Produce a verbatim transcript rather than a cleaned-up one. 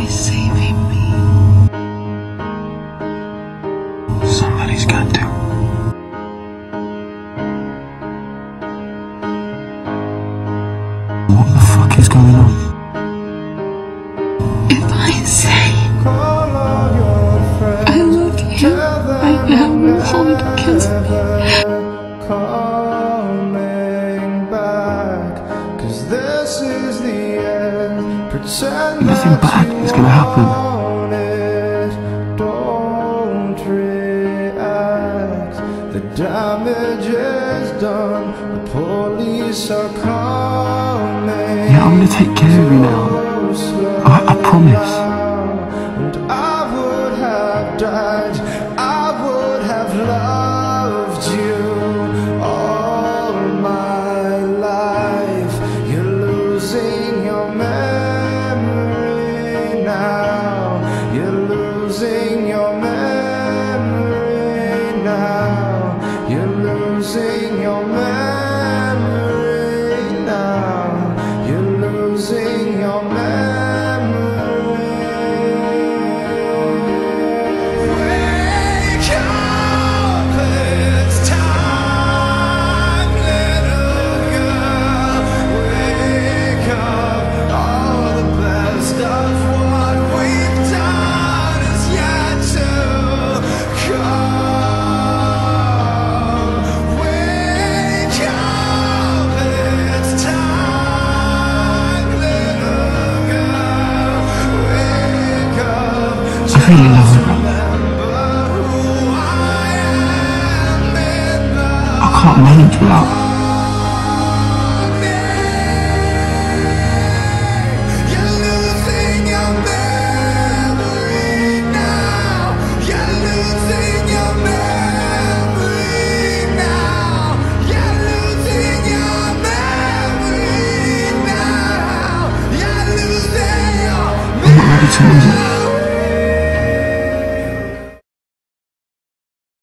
Somebody's saving me. Somebody's got to. What the fuck is going on? If I say I love you right now, will hold against me. Nothing bad is gonna happen. Don't react. The damage is done. The police are coming. Yeah, I'm gonna take care of you now. I, I promise. And I would have died. I would have loved you all my life. You're losing your memory now. You're losing your memory now. You're losing your memory now. You're losing your memory. Wake up, it's time, little girl. Wake up, all the best of what we've done is yet to come. Wake up, it's time, little girl. Wake up, I really love her, brother. remember who I am in the I can't manage without. You're losing your memory now. You're losing your memory now. You're losing your memory now. You're losing your I'm not ready to lose it.